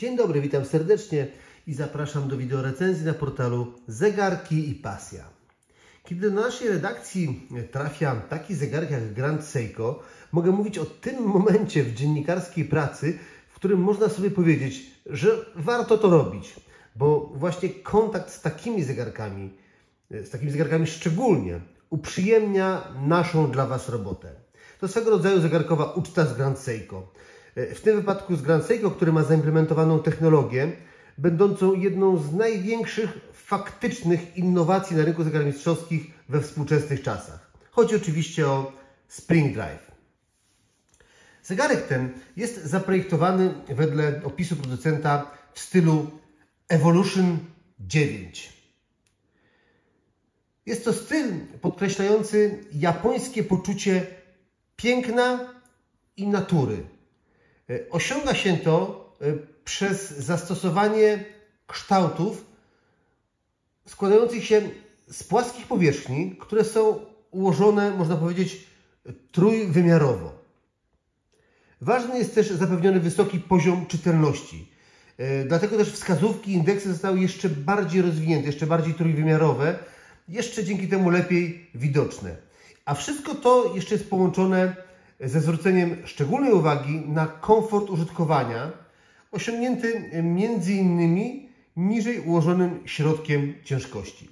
Dzień dobry, witam serdecznie i zapraszam do wideorecenzji na portalu Zegarki i Pasja. Kiedy do naszej redakcji trafia taki zegarek jak Grand Seiko, mogę mówić o tym momencie w dziennikarskiej pracy, w którym można sobie powiedzieć, że warto to robić, bo właśnie kontakt z takimi zegarkami szczególnie, uprzyjemnia naszą dla Was robotę. To swego rodzaju zegarkowa uczta z Grand Seiko. W tym wypadku z Grand Seiko, który ma zaimplementowaną technologię, będącą jedną z największych faktycznych innowacji na rynku zegarmistrzowskich we współczesnych czasach. Chodzi oczywiście o Spring Drive. Zegarek ten jest zaprojektowany wedle opisu producenta w stylu Evolution 9. Jest to styl podkreślający japońskie poczucie piękna i natury. Osiąga się to przez zastosowanie kształtów składających się z płaskich powierzchni, które są ułożone, można powiedzieć, trójwymiarowo. Ważny jest też zapewniony wysoki poziom czytelności. Dlatego też wskazówki, indeksy zostały jeszcze bardziej rozwinięte, jeszcze bardziej trójwymiarowe, jeszcze dzięki temu lepiej widoczne. A wszystko to jeszcze jest połączone ze zwróceniem szczególnej uwagi na komfort użytkowania, osiągnięty m.in. niżej ułożonym środkiem ciężkości.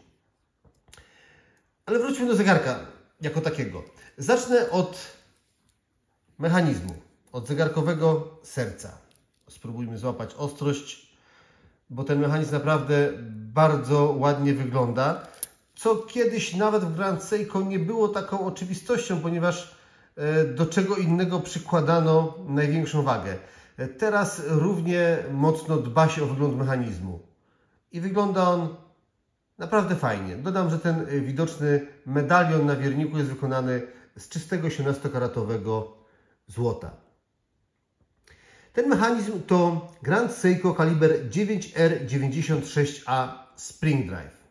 Ale wróćmy do zegarka jako takiego. Zacznę od mechanizmu, od zegarkowego serca. Spróbujmy złapać ostrość, bo ten mechanizm naprawdę bardzo ładnie wygląda, co kiedyś nawet w Grand Seiko nie było taką oczywistością, ponieważ do czego innego przykładano największą wagę. Teraz równie mocno dba się o wygląd mechanizmu. I wygląda on naprawdę fajnie. Dodam, że ten widoczny medalion na wierniku jest wykonany z czystego 18-karatowego złota. Ten mechanizm to Grand Seiko kaliber 9R96A Spring Drive.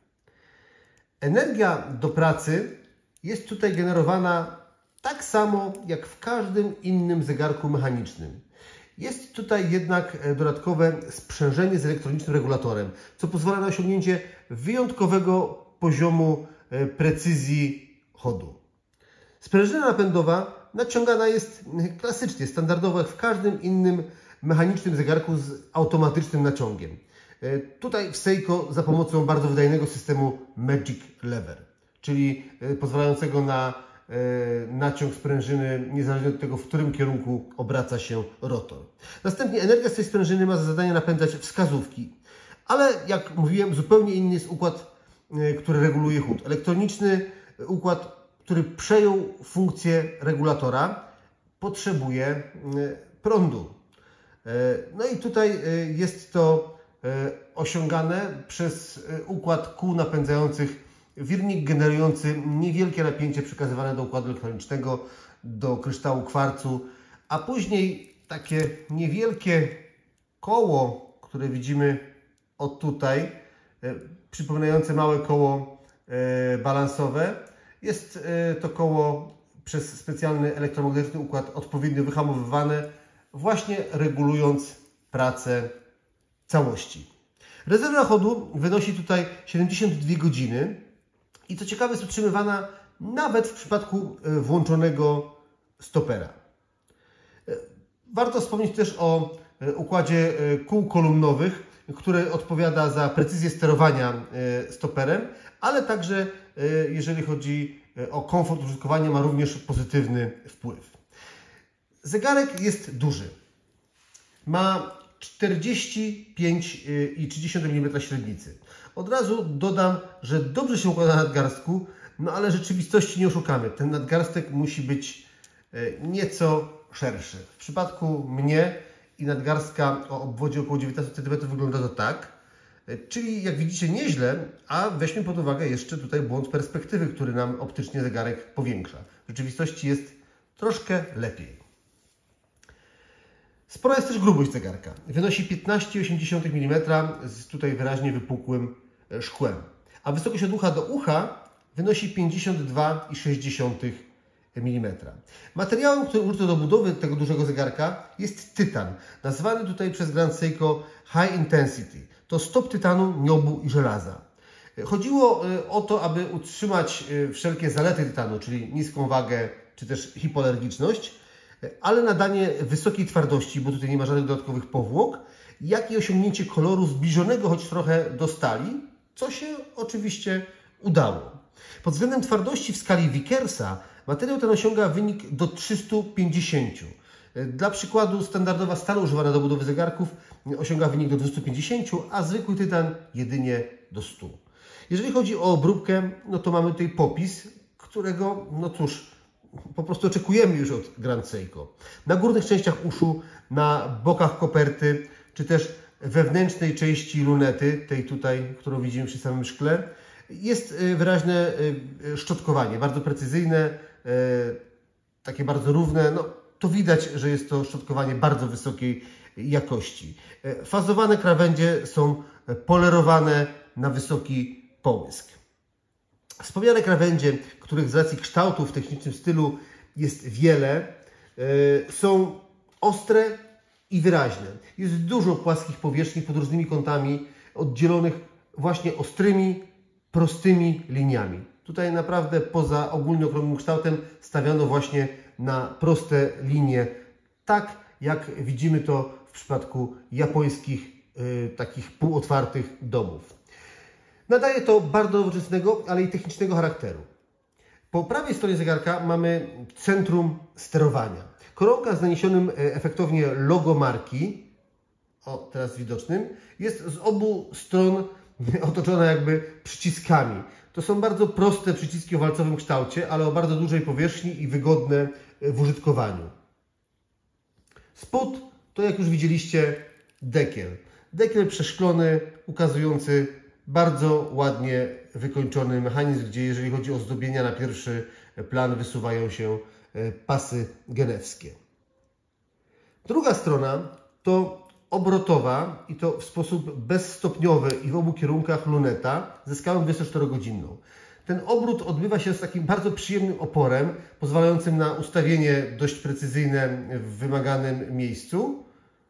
Energia do pracy jest tutaj generowana tak samo jak w każdym innym zegarku mechanicznym. Jest tutaj jednak dodatkowe sprzężenie z elektronicznym regulatorem, co pozwala na osiągnięcie wyjątkowego poziomu precyzji chodu. Sprężyna napędowa naciągana jest klasycznie, standardowo jak w każdym innym mechanicznym zegarku z automatycznym naciągiem. Tutaj w Seiko za pomocą bardzo wydajnego systemu Magic Lever, czyli pozwalającego na naciąg sprężyny niezależnie od tego, w którym kierunku obraca się rotor. Następnie energia z tej sprężyny ma za zadanie napędzać wskazówki, ale jak mówiłem, zupełnie inny jest układ, który reguluje chód. Elektroniczny układ, który przejął funkcję regulatora, potrzebuje prądu. No i tutaj jest to osiągane przez układ kół napędzających wirnik generujący niewielkie napięcie przekazywane do układu elektronicznego, do kryształu kwarcu, a później takie niewielkie koło, które widzimy o tutaj, przypominające małe koło balansowe. Jest to koło przez specjalny elektromagnetyczny układ odpowiednio wyhamowywane, właśnie regulując pracę całości. Rezerwa chodu wynosi tutaj 72 godziny i co ciekawe jest utrzymywana nawet w przypadku włączonego stopera. Warto wspomnieć też o układzie kół kolumnowych, który odpowiada za precyzję sterowania stoperem, ale także jeżeli chodzi o komfort użytkowania, ma również pozytywny wpływ. Zegarek jest duży. Ma 45,3 mm średnicy. Od razu dodam, że dobrze się układa na nadgarstku, no ale rzeczywistości nie oszukamy. Ten nadgarstek musi być nieco szerszy. W przypadku mnie i nadgarstka o obwodzie około 19 cm wygląda to tak. Czyli jak widzicie nieźle, a weźmy pod uwagę jeszcze tutaj błąd perspektywy, który nam optycznie zegarek powiększa. W rzeczywistości jest troszkę lepiej. Spora jest też grubość zegarka. Wynosi 15,8 mm z tutaj wyraźnie wypukłym szkłem. A wysokość od ucha do ucha wynosi 52,6 mm. Materiałem, który użyto do budowy tego dużego zegarka, jest tytan, nazwany tutaj przez Grand Seiko High Intensity. To stop tytanu, niobu i żelaza. Chodziło o to, aby utrzymać wszelkie zalety tytanu, czyli niską wagę czy też hipoalergiczność, ale nadanie wysokiej twardości, bo tutaj nie ma żadnych dodatkowych powłok, jak i osiągnięcie koloru zbliżonego choć trochę do stali, co się oczywiście udało. Pod względem twardości w skali Vickersa materiał ten osiąga wynik do 350. Dla przykładu standardowa stal używana do budowy zegarków osiąga wynik do 250, a zwykły tytan jedynie do 100. Jeżeli chodzi o obróbkę, no to mamy tutaj popis, którego, no cóż, po prostu oczekujemy już od Grand Seiko. Na górnych częściach uszu, na bokach koperty, czy też wewnętrznej części lunety, tej tutaj, którą widzimy przy samym szkle, jest wyraźne szczotkowanie, bardzo precyzyjne, takie bardzo równe. No, to widać, że jest to szczotkowanie bardzo wysokiej jakości. Fazowane krawędzie są polerowane na wysoki połysk. Wspomniane krawędzie, których z racji kształtu w technicznym stylu jest wiele, są ostre i wyraźne. Jest dużo płaskich powierzchni pod różnymi kątami, oddzielonych właśnie ostrymi, prostymi liniami. Tutaj naprawdę poza ogólnie okrągłym kształtem stawiano właśnie na proste linie, tak jak widzimy to w przypadku japońskich takich półotwartych domów. Nadaje to bardzo nowoczesnego, ale i technicznego charakteru. Po prawej stronie zegarka mamy centrum sterowania. Koronka z naniesionym efektownie logo marki, o teraz widocznym, jest z obu stron otoczona jakby przyciskami. To są bardzo proste przyciski o walcowym kształcie, ale o bardzo dużej powierzchni i wygodne w użytkowaniu. Spód to, jak już widzieliście, dekiel. Dekiel przeszklony, ukazujący bardzo ładnie wykończony mechanizm, gdzie jeżeli chodzi o zdobienia na pierwszy plan wysuwają się pasy genewskie. Druga strona to obrotowa i to w sposób bezstopniowy i w obu kierunkach luneta ze skalą 24-godzinną. Ten obrót odbywa się z takim bardzo przyjemnym oporem, pozwalającym na ustawienie dość precyzyjne w wymaganym miejscu.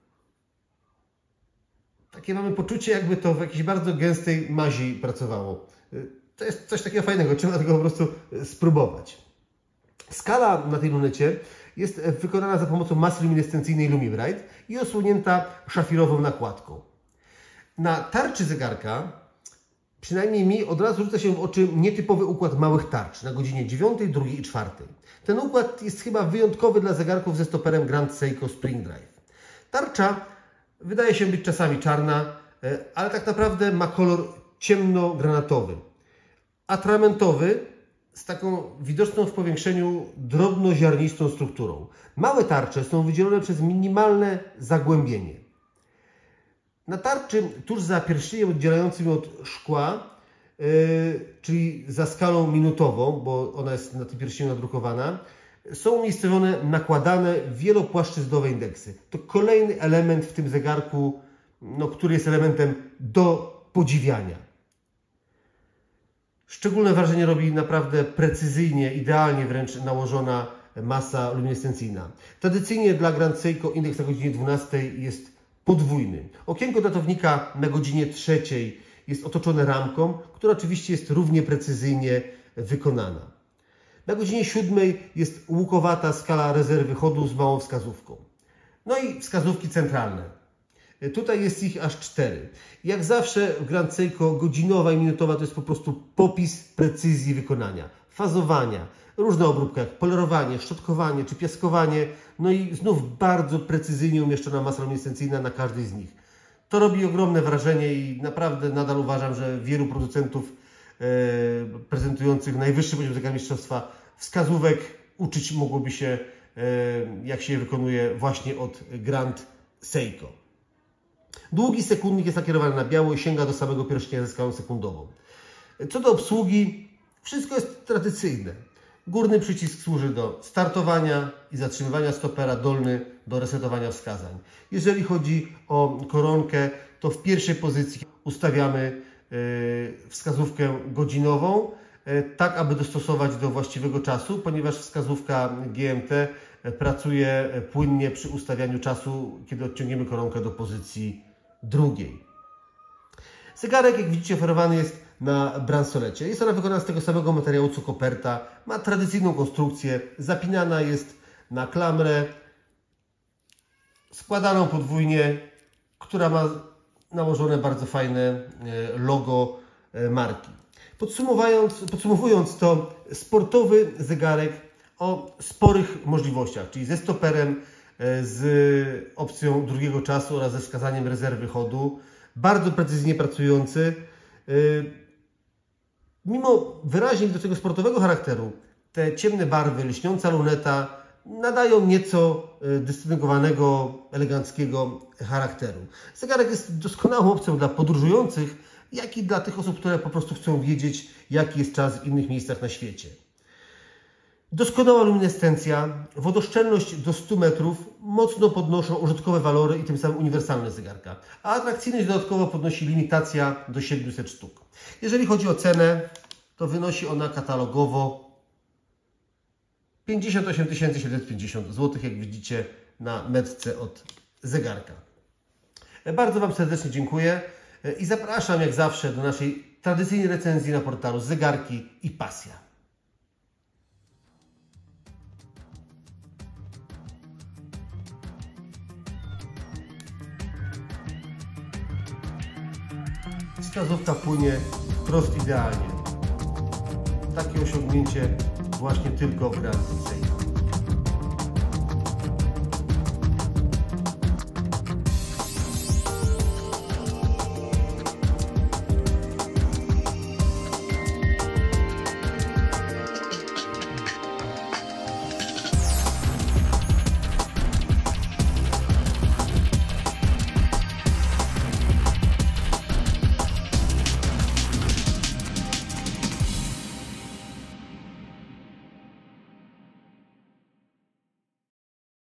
Takie mamy poczucie, jakby to w jakiejś bardzo gęstej mazi pracowało. To jest coś takiego fajnego, trzeba tego po prostu spróbować. Skala na tej lunecie jest wykonana za pomocą masy luminescencyjnej LumiBrite i osłonięta szafirową nakładką. Na tarczy zegarka, przynajmniej mi, od razu rzuca się w oczy nietypowy układ małych tarcz na godzinie 9, 2 i 4. Ten układ jest chyba wyjątkowy dla zegarków ze stoperem Grand Seiko Spring Drive. Tarcza wydaje się być czasami czarna, ale tak naprawdę ma kolor ciemnogranatowy, atramentowy, z taką widoczną w powiększeniu drobnoziarnistą strukturą. Małe tarcze są wydzielone przez minimalne zagłębienie. Na tarczy, tuż za pierścieniem oddzielającym ją od szkła, czyli za skalą minutową, bo ona jest na tym pierścieniu nadrukowana, są umiejscowione nakładane wielopłaszczyznowe indeksy. To kolejny element w tym zegarku, który jest elementem do podziwiania. Szczególne wrażenie robi naprawdę precyzyjnie, idealnie wręcz nałożona masa luminescencyjna. Tradycyjnie dla Grand Seiko indeks na godzinie 12 jest podwójny. Okienko datownika na godzinie 3 jest otoczone ramką, która oczywiście jest równie precyzyjnie wykonana. Na godzinie 7 jest łukowata skala rezerwy chodu z małą wskazówką. No i wskazówki centralne. Tutaj jest ich aż 4. Jak zawsze w Grand Seiko godzinowa i minutowa to jest po prostu popis precyzji wykonania, fazowania, różne obróbki jak polerowanie, szczotkowanie czy piaskowanie, no i znów bardzo precyzyjnie umieszczona masa luminescencyjna na każdej z nich. To robi ogromne wrażenie i naprawdę nadal uważam, że wielu producentów prezentujących najwyższy poziom zegarmistrzostwa wskazówek uczyć mogłoby się, jak się je wykonuje właśnie od Grand Seiko. Długi sekundnik jest nakierowany na biało i sięga do samego pierścienia ze skalą sekundową. Co do obsługi, wszystko jest tradycyjne. Górny przycisk służy do startowania i zatrzymywania stopera, dolny do resetowania wskazań. Jeżeli chodzi o koronkę, to w pierwszej pozycji ustawiamy wskazówkę godzinową, tak aby dostosować do właściwego czasu, ponieważ wskazówka GMT pracuje płynnie przy ustawianiu czasu, kiedy odciągniemy koronkę do pozycji drugiej. Zegarek, jak widzicie, oferowany jest na bransolecie. Jest ona wykonana z tego samego materiału co koperta. Ma tradycyjną konstrukcję, zapinana jest na klamrę, składaną podwójnie, która ma nałożone bardzo fajne logo marki. Podsumowując to, sportowy zegarek o sporych możliwościach, czyli ze stoperem, z opcją drugiego czasu oraz ze wskazaniem rezerwy chodu, bardzo precyzyjnie pracujący. Mimo wyraźnie do tego sportowego charakteru, te ciemne barwy, lśniąca luneta nadają nieco dystyngowanego, eleganckiego charakteru. Zegarek jest doskonałą opcją dla podróżujących, jak i dla tych osób, które po prostu chcą wiedzieć, jaki jest czas w innych miejscach na świecie. Doskonała luminescencja, wodoszczelność do 100 metrów mocno podnoszą użytkowe walory i tym samym uniwersalność zegarka, a atrakcyjność dodatkowo podnosi limitacja do 700 sztuk. Jeżeli chodzi o cenę, to wynosi ona katalogowo 58 750 zł, jak widzicie na metce od zegarka. Bardzo Wam serdecznie dziękuję i zapraszam jak zawsze do naszej tradycyjnej recenzji na portalu Zegarki i Pasja. Wskazówka płynie wprost idealnie. Takie osiągnięcie właśnie tylko w Grand Prix.